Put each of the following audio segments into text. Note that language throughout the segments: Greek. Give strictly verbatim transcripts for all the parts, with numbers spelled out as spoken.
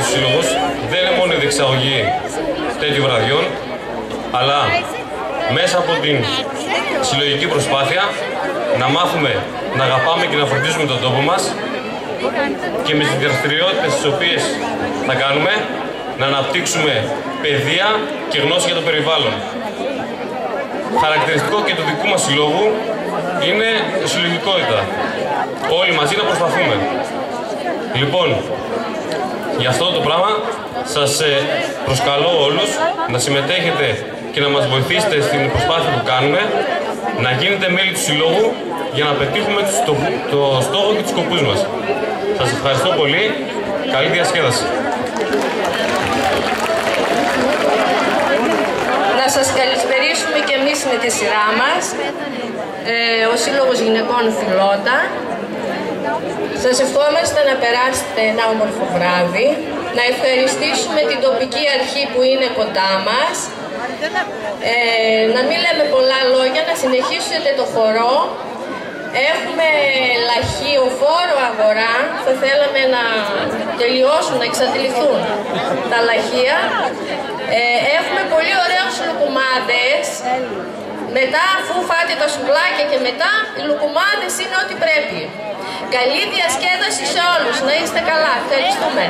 Σύλλογος δεν είναι μόνο η διεξαγωγή τέτοιων βραδιών, αλλά μέσα από την συλλογική προσπάθεια να μάθουμε να αγαπάμε και να φροντίζουμε τον τόπο μας και με τις δραστηριότητες τις οποίες θα κάνουμε να αναπτύξουμε παιδεία και γνώση για το περιβάλλον. Χαρακτηριστικό και του δικού μας συλλόγου είναι η συλλογικότητα. Όλοι μαζί να προσπαθούμε. Λοιπόν, για αυτό το πράγμα σας προσκαλώ όλους να συμμετέχετε και να μας βοηθήσετε στην προσπάθεια που κάνουμε, να γίνετε μέλη του συλλόγου για να πετύχουμε το στόχο και τους σκοπούς μας. Σας ευχαριστώ πολύ. Καλή διασκέδαση. Να σας καλησπερίσουμε και εμείς με τη σειρά μας, ε, ο Σύλλογος Γυναικών Φιλότα. Σας ευχόμαστε να περάσετε ένα όμορφο βράδυ, να ευχαριστήσουμε την τοπική αρχή που είναι κοντά μας, ε, να μην λέμε πολλά λόγια, να συνεχίσετε το χορό. Έχουμε λαχιοφόρο αγορά, θα θέλαμε να τελειώσουν, να εξαντληθούν τα λαχεία. Ε, έχουμε πολύ ωραίους λουκουμάδες. Μετά, αφού φάτε τα σουβλάκια και μετά, οι λουκουμάδες είναι ό,τι πρέπει. Καλή διασκέδαση σε όλους, να είστε καλά, ευχαριστούμε.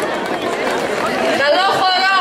Καλό χορό!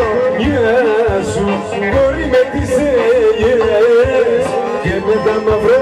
Μπορεί με τις ελιές και με τα μαυρά